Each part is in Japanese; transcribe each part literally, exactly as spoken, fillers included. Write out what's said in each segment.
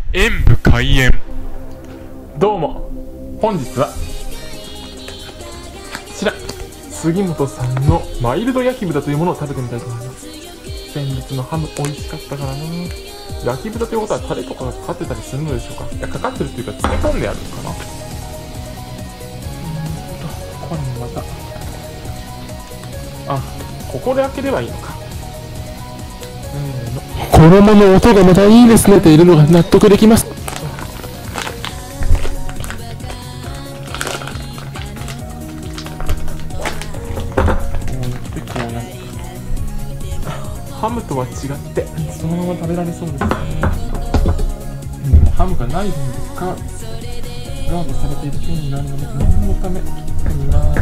演武開演。 どうも、本日はこちら杉本さんのマイルド焼き豚というものを食べてみたいと思います。先日のハム美味しかったからな。焼き豚ということはタレとかがかかってたりするのでしょうか。いや、かかってるっていうか詰め込んであるのかな。うーんとこれもまたあ、ここで開ければいいのか。せーの。 衣の音がまたいいですねといるのが納得できます。 ハムとは違ってそのまま食べられそうですね。でもハムがない分ですか、ガードされている件になるので念のため見ます。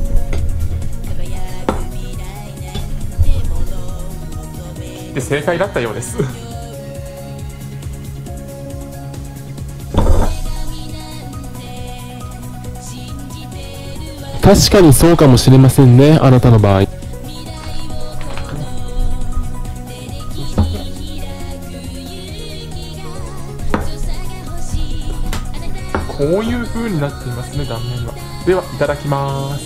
で、正解だったようです。 確かにそうかもしれませんね、あなたの場合。 こういう風になっていますね、断面は。では、いただきます。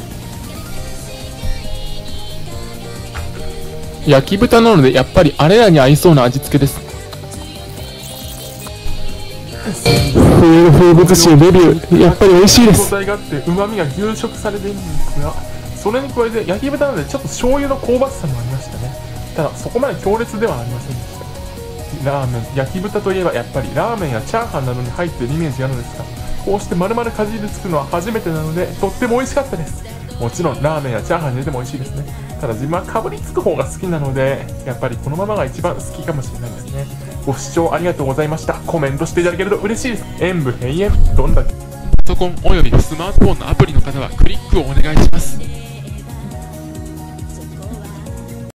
焼き豚なのでやっぱりあれらに合いそうな味付けです。冬の風物詩のデビュー、やっぱり美味しいです。 素材があって旨味が凝縮されているんですが、それに加えて焼き豚なのでちょっと醤油の香ばしさもありましたね。ただそこまで強烈ではありませんでした。ラーメン、焼き豚といえばやっぱりラーメンやチャーハンなどに入っているイメージがあるのですが、こうして丸々かじりつくのは初めてなのでとっても美味しかったです。もちろんラーメンやチャーハンに入れても美味しいですね。ただ自分はかぶりつく方が好きなので、やっぱりこのままが一番好きかもしれないですね。ご視聴ありがとうございました。コメントしていただけると嬉しいです。演武閉園。どんだけパソコンおよびスマートフォンのアプリの方はクリックをお願いします。